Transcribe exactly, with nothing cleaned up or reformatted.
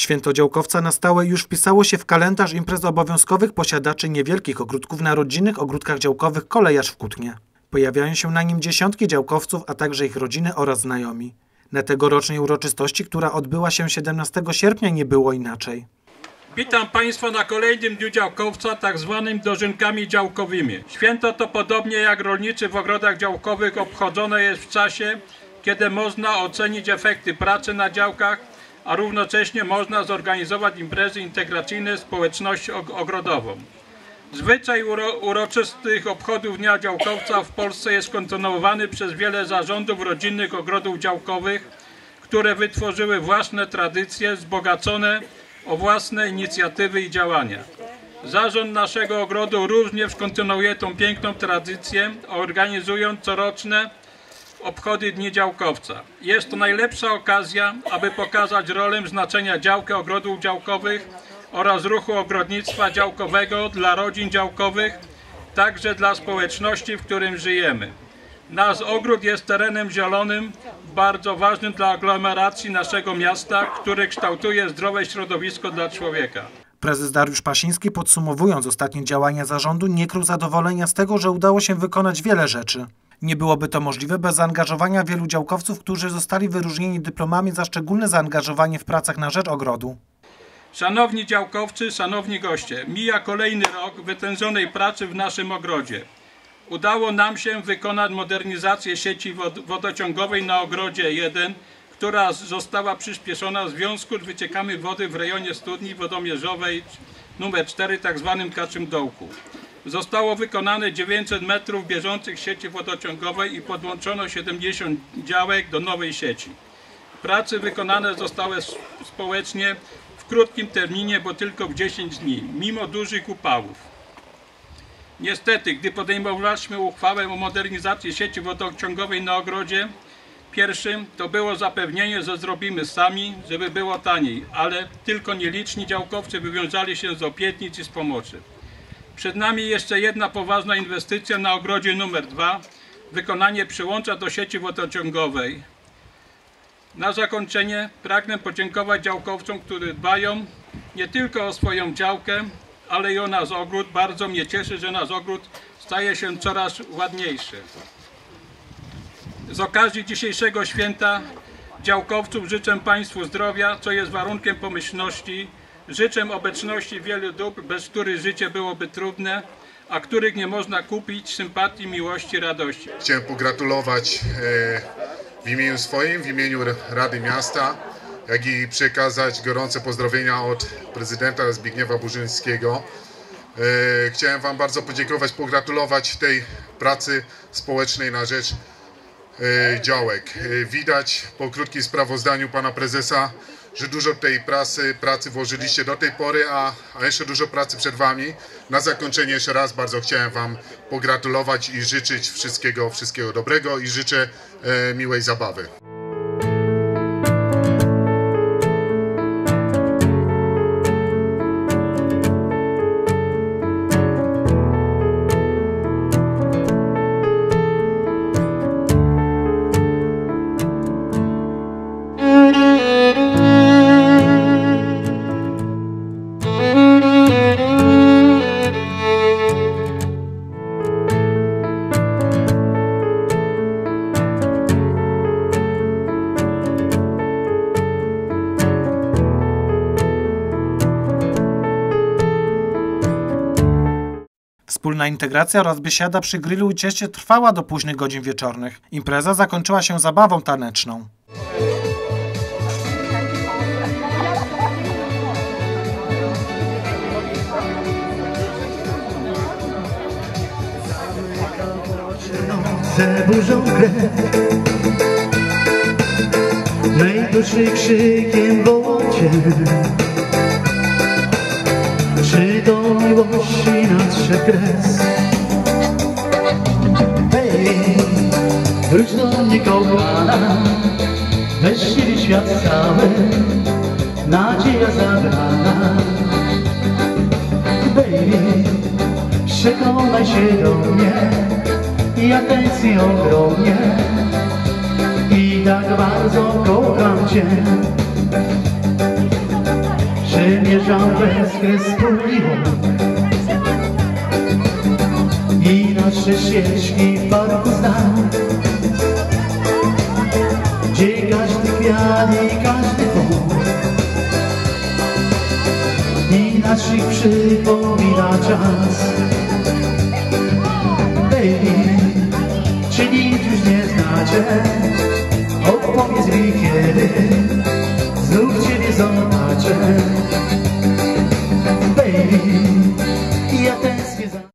Święto działkowca na stałe już wpisało się w kalendarz imprez obowiązkowych posiadaczy niewielkich ogródków na rodzinnych ogródkach działkowych Kolejarz w Kutnie. Pojawiają się na nim dziesiątki działkowców, a także ich rodziny oraz znajomi. Na tegorocznej uroczystości, która odbyła się siedemnastego sierpnia, nie było inaczej. Witam Państwa na kolejnym Dniu Działkowca, tak zwanym dożynkami działkowymi. Święto to podobnie jak rolniczy w ogrodach działkowych obchodzone jest w czasie, kiedy można ocenić efekty pracy na działkach, a równocześnie można zorganizować imprezy integracyjne społeczności ogrodową. Zwyczaj uro uroczystych obchodów Dnia Działkowca w Polsce jest kontynuowany przez wiele zarządów rodzinnych ogrodów działkowych, które wytworzyły własne tradycje wzbogacone o własne inicjatywy i działania. Zarząd naszego ogrodu również kontynuuje tą piękną tradycję, organizując coroczne obchody Dni Działkowca. Jest to najlepsza okazja, aby pokazać rolę znaczenia działki ogrodów działkowych oraz ruchu ogrodnictwa działkowego dla rodzin działkowych, także dla społeczności, w którym żyjemy. Nasz ogród jest terenem zielonym, bardzo ważnym dla aglomeracji naszego miasta, który kształtuje zdrowe środowisko dla człowieka. Prezes Dariusz Pasiński, podsumowując ostatnie działania zarządu, nie krył zadowolenia z tego, że udało się wykonać wiele rzeczy. Nie byłoby to możliwe bez zaangażowania wielu działkowców, którzy zostali wyróżnieni dyplomami za szczególne zaangażowanie w pracach na rzecz ogrodu. Szanowni działkowcy, szanowni goście, mija kolejny rok wytężonej pracy w naszym ogrodzie. Udało nam się wykonać modernizację sieci wod wodociągowej na ogrodzie jeden, która została przyspieszona w związku z wyciekami wody w rejonie studni wodomierzowej numer cztery, tak zwanym Kaczym Dołku. Zostało wykonane dziewięćset metrów bieżących sieci wodociągowej i podłączono siedemdziesiąt działek do nowej sieci. Prace wykonane zostały społecznie w krótkim terminie, bo tylko w dziesięć dni, mimo dużych upałów. Niestety, gdy podejmowaliśmy uchwałę o modernizacji sieci wodociągowej na ogrodzie pierwszym, to było zapewnienie, że zrobimy sami, żeby było taniej, ale tylko nieliczni działkowcy wywiązali się z obietnic i z pomocy. Przed nami jeszcze jedna poważna inwestycja na ogrodzie numer dwa, wykonanie przyłącza do sieci wodociągowej. Na zakończenie pragnę podziękować działkowcom, którzy dbają nie tylko o swoją działkę, ale i o nasz ogród. Bardzo mnie cieszy, że nasz ogród staje się coraz ładniejszy. Z okazji dzisiejszego święta działkowców życzę Państwu zdrowia, co jest warunkiem pomyślności. Życzę obecności wielu dóbr, bez których życie byłoby trudne, a których nie można kupić, sympatii, miłości, radości. Chciałem pogratulować w imieniu swoim, w imieniu Rady Miasta, jak i przekazać gorące pozdrowienia od prezydenta Zbigniewa Burzyńskiego. Chciałem Wam bardzo podziękować, pogratulować tej pracy społecznej na rzecz działek. Widać po krótkim sprawozdaniu pana prezesa, że dużo tej pracy, pracy włożyliście do tej pory, a, a jeszcze dużo pracy przed Wami. Na zakończenie jeszcze raz bardzo chciałem Wam pogratulować i życzyć wszystkiego, wszystkiego dobrego i życzę e, miłej zabawy. Wspólna integracja oraz biesiada przy grillu i cieście trwała do późnych godzin wieczornych. Impreza zakończyła się zabawą taneczną. Zaburzą krew, najdłuższy krzykiem wodzie. Czy do miłości nadszedł kres? Hej, wróć do mnie kochana, weź świat cały, nadzieja zabrana. Baby, przekonaj się do mnie, ja tęsknię ogromnie i tak bardzo kocham Cię. przemierzał bez kresu miłą i nasze ścieżki w parku znał, gdzie każdy kwiat i każdy płód i naszych przypomina czas. Baby, czy nic już nie znacie? Opowiedz mi, kiedy znów Ciebie zobaczę.